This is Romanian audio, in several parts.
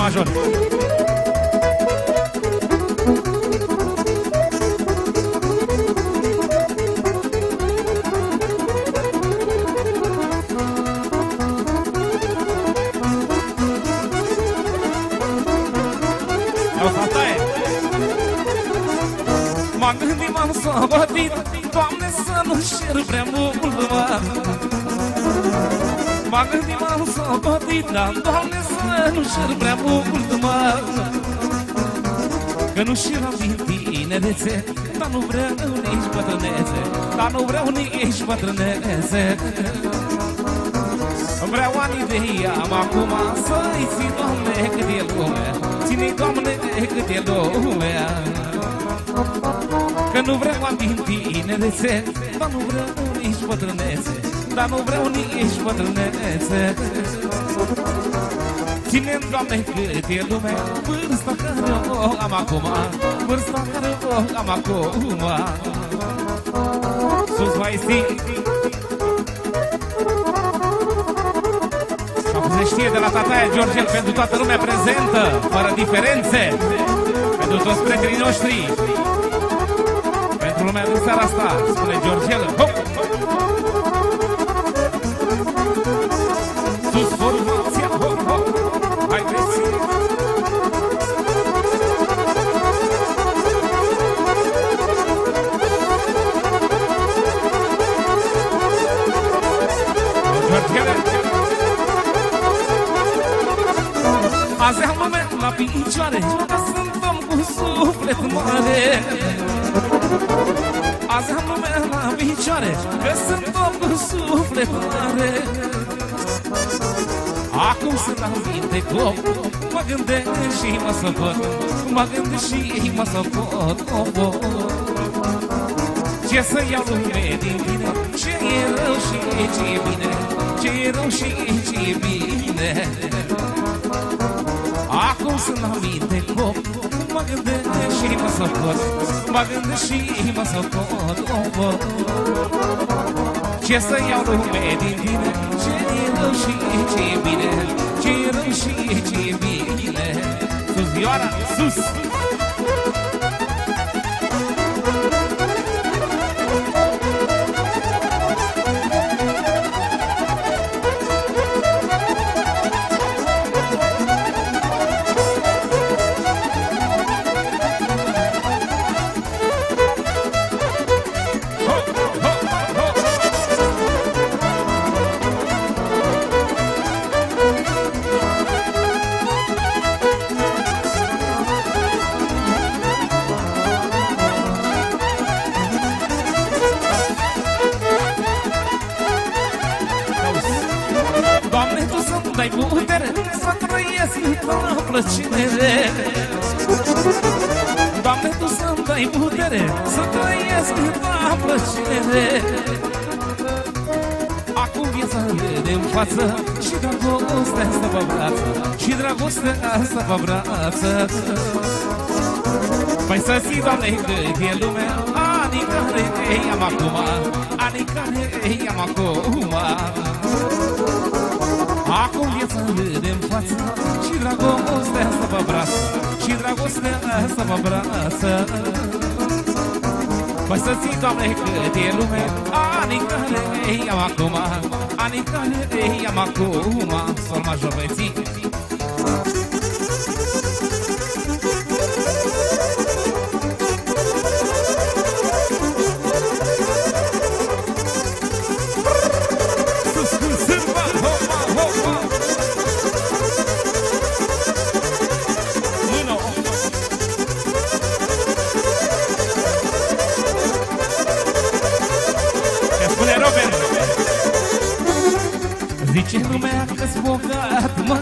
major. M-am gândit, m-am săbătit, Doamne, să nu cer prea mult, mă. M-am gândit, m-am săbătit, Doamne, să nu cer prea mult, mă. Că nu știu la tinerețe, dar nu vreau nici bătrânețe, dar nu vreau nici bătrânețe. Vreau ani de iam acum, să-i ții, Doamne, cât e lumea, ține-i, Doamne, cât e lumea. Că nu vreau ani din tinerețe, dar nu vreau nici bătrânețe, dar nu vreau nici bătrânețe. Ține-mi, Doamne, cât e lumea, vârsta care o am acum, vârsta care o am acum. Sus, maestii! Se știe de la tataia Georgel pentru toată lumea prezentă, fără diferențe, pentru toți prietenii noștri, pentru lumea din seara asta, spune Georgel. Hop! Sus formația, hop, hop! Hai, vezi! Georgel! Azi am lumea la picioare, că sunt om cu suflet mare. Azi am lumea la picioare, că sunt om cu suflet mare. Acum sunt la minte cop, mă gândesc și mă săpăt, mă gândesc și mă săpăt. Ce să iau lume din tine, ce e rău și ce e bine, ce e rău și ce e bine. Acum sunt la minte cop, mă gândesc și mă săpăt, mă gândesc și mă săpăt. Ce să iau lume din tine, ce e rău și ce e bine, ce e rău și ce e bine. Sus, Vioara, sus! Dai putere să trăiesc la plăcere. Doamne, Tu să-mi dai putere să trăiesc la plăcere. Acum viața de-n față și dragostea asta vă brață, și dragostea asta vă brață. Păi să ții, Doamne, cât e lumea, anii care i-am acum, anii care i-am acum. Acum viața de-n față și dragostea asta vă brață, și dragostea asta vă brață. Păi să ții, Doamne, cât e lume, anii care i-am acum, anii care i-am acum. Sol major, băieții! Zice lumea că-s bogat, mă,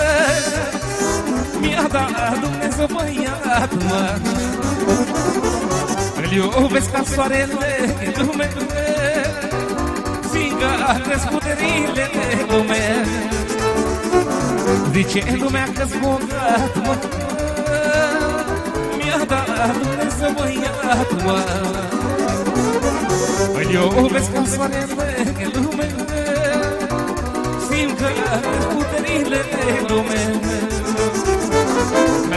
mi-a dat Dumnezeu băiat, mă. Îl iubesc ca soarele lume, fiindcă a crescut puterile de lume. Zice lumea că-s bogat, mă, mi-a dat Dumnezeu băiat, mă. Îl iubesc ca soarele lume, fiindcă are puterile de lume.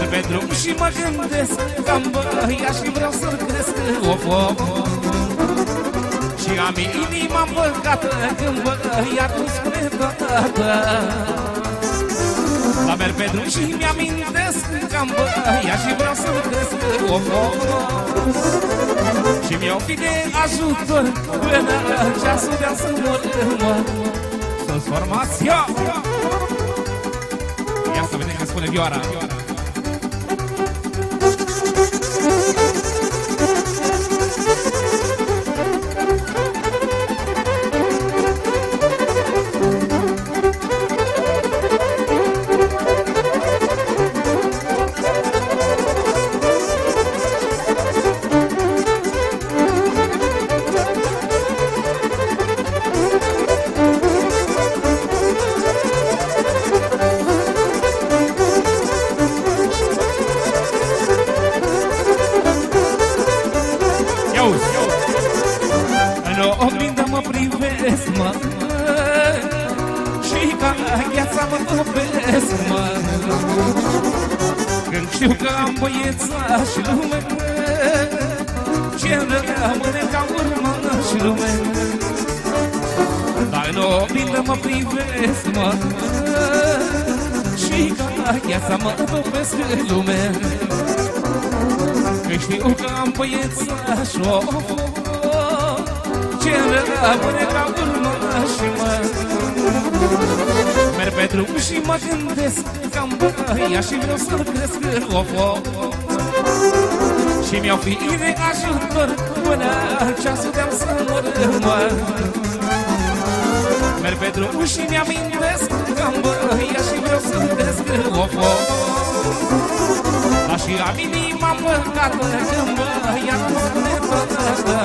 Merg pe drum și mă gândesc că-am băiat și vreau să-l cresc, of, of. Și am inima împăcată când băiatul spune tata. Dar merg pe drum și mi-amintesc că-am băiat și vreau să-l cresc, of, of. Și mi-o fi de ajutor până ceasul de-a să mor, mă. Să-ți formați, ia! Ia să vedem că spune vioara. Când știu că am băiețași lume, ce rămâne ca urmă și lume. Dar în oglindă mă privesc, mă, și ca gheața mă topesc în lume. Când știu că am băiețași, ce rămâne ca urmă și mă. Merg pe drum și mă gândesc că-am băiat și vreau să-l cresc, of, of. Și mi-au fi de ajutor până ceasul de-am să mor, mă. Merg pe drum și mi-amintesc că-am băiat și vreau să-l cresc, of, of. Dar și am inima împăcată când băiatul spune tata.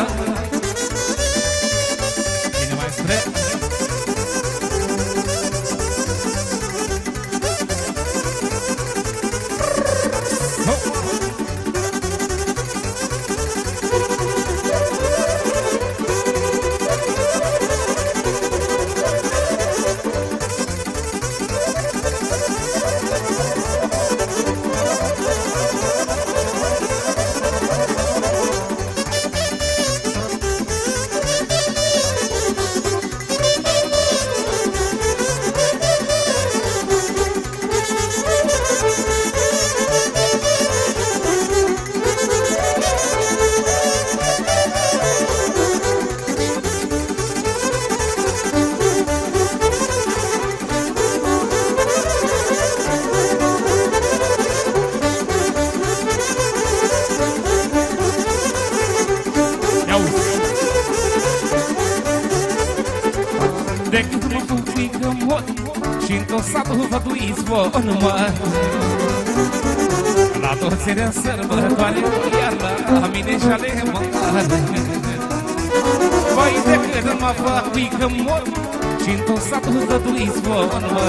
Bine, maestre. De când mă cufică mor și-n tot satul văduiți von, mă. La toți era sărbătoare, iar la mine jale mare. Vai, de când mă fac pică mor și-n tot satul văduiți von, mă.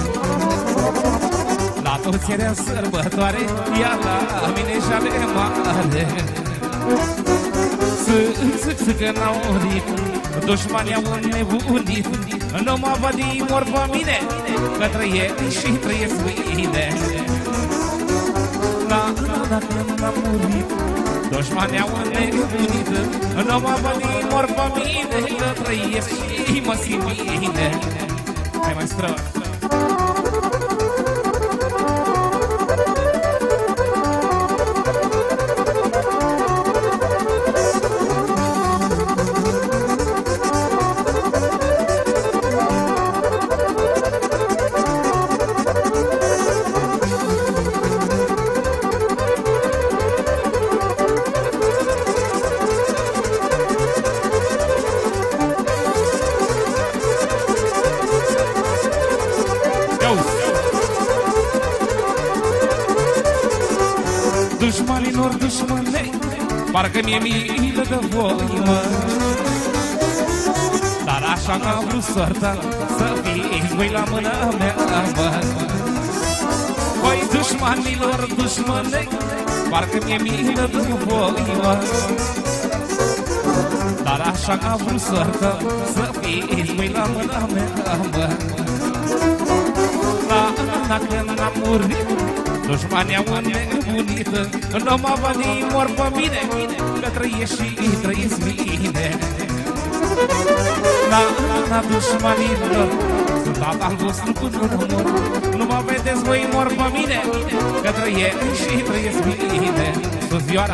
La toți era sărbătoare, iar la mine jale mare. Că n-au murit, dușmanii au înnebunit. Nu mă văd din mor pe mine, că trăiesc și trăiesc bine. Dacă n-am murit, dușmanii au înnebunit. Nu mă văd din mor pe mine, că trăiesc și mă simt bine. Hai, maestră! Dușmanilor, dușmanei, parcă mi-e milă de voi, mă. Dar așa n-a vrut soarta să fiți voi la mâna mea, mă. Voi dușmanilor, dușmanei, parcă mi-e milă de voi, mă. Dar așa n-a vrut soarta să fiți voi la mâna mea, mă. Dacă n-am murit, Dușmanii au înnebunit, nu mă vădi, mor pe mine, că trăiesc și trăiesc bine. Na dușmanilor, sunt al vostru cu drumul, nu mă vedeți voi, mor pe mine, că trăiesc și trăiesc bine. Sus vioara!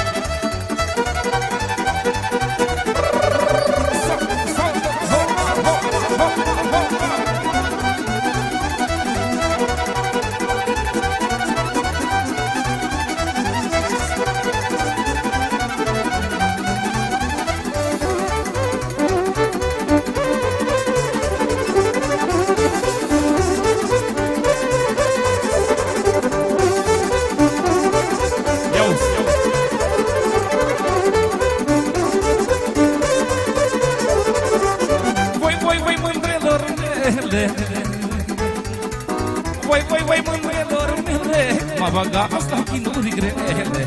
Voi mândrelor mele, m-a băgat asta chinuri grele.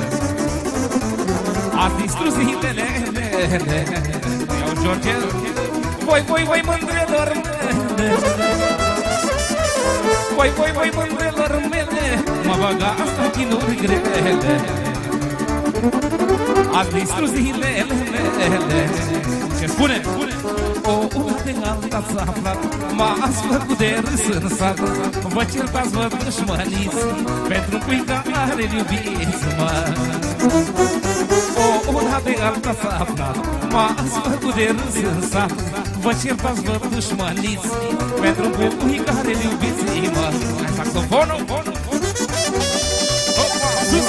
Ați distrus zilele mele. Iau George. Voi mândrelor mele. Voi mândrelor mele, m-a băgat asta chinuri grele. Ați distrus zilele mele. Ce spune? Una de alta s-a aflat, m-ați făcut de râs în sat. Vă certați, vă dușmăniți, pentru cui care iubiți, mă. Una de alta s-a aflat, m-ați făcut de râs în sat. Vă certați, vă dușmăniți, pentru cui care iubiți, mă. Hai saxofonul! Sus!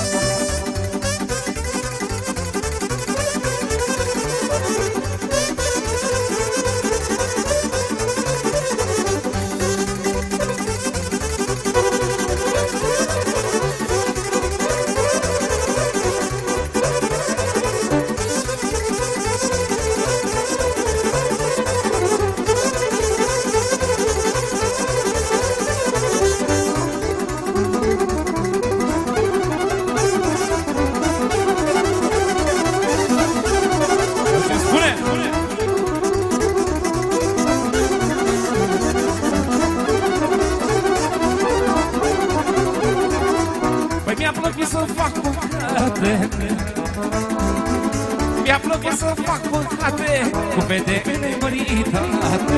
Mi-a plăcut să fac păcate cu fetele măritate,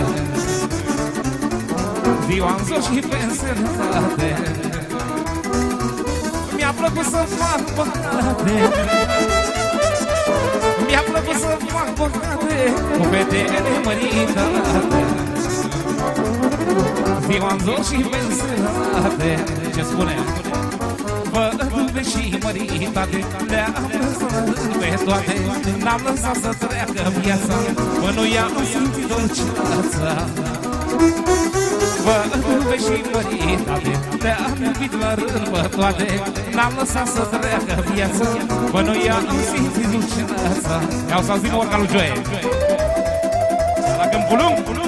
ziua în zor și pe însemnătate. Mi-a plăcut să fac păcate, mi-a plăcut să fac păcate cu fetele măritate, ziua în zor și pe însemnătate. Ce spune? Văduve și măritate, le-am lăsat pe toate, n-am lăsat să treacă viața, până nu i-am simțit dulceața. Văduve și măritate, le-am iubit la rând pe toate, n-am lăsat să treacă viața, până nu i-am simțit dulceața. Iau să auzim orca lui Joe. Dacă-n pulung, pulung.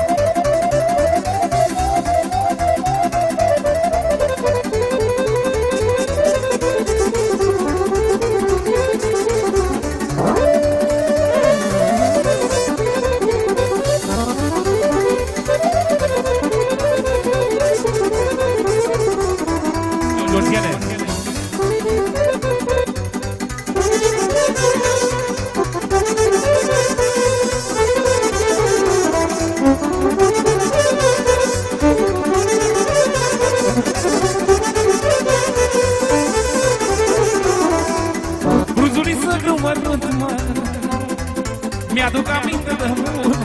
Mi-aduc aminte de mult,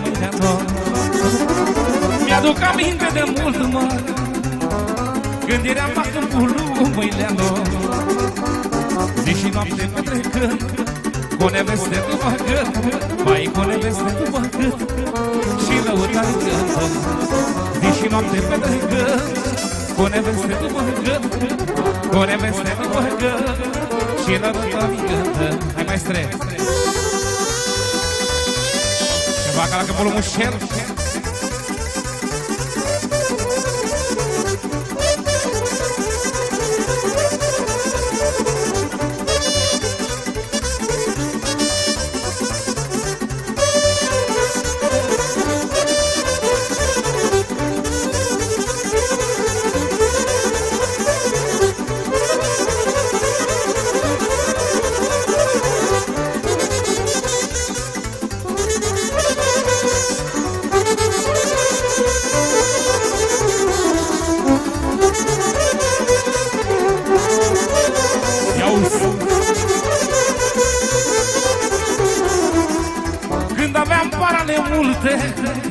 mi-aduc aminte de mult, mă, când eram la câmpul mâinile lor, zi și noapte petrecând cu neveste după gât, mai cu neveste după gât și lăutari cântă. Zi și noapte petrecând cu neveste după gât, cu neveste după gât și lăutari cântă. Hai, maestre! Ceva ca la câmpul mușel.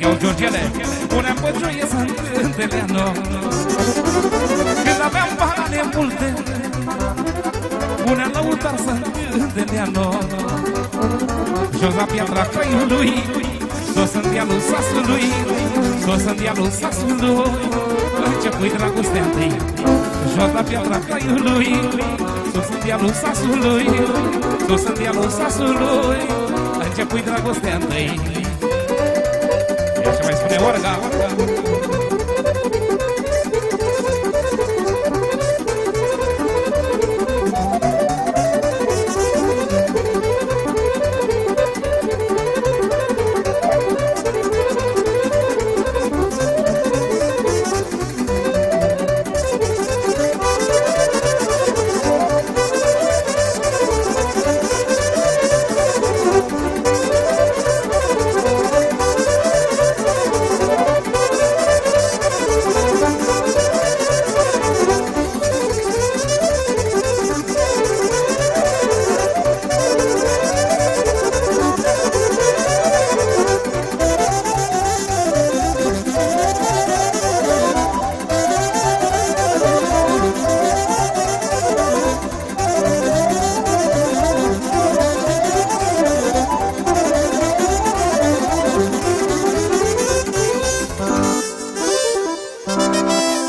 sau Georgiele, puneam pe joie să-mi cânte Leano. Când aveam bani multe, puneam lăutar să-mi cânte Leano. Jos la piatra caiului, sos în dealul sasului, sos în dealul sasului, începui dragostea întâi. Jos la piatra caiului, sos în dealul sasului, sos în dealul sasului, începui dragostea întâi. E așa mai spune Orga.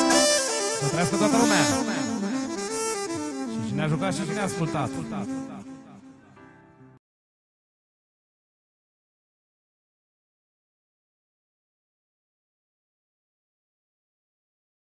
Și cine a jucat și cine a ascultat.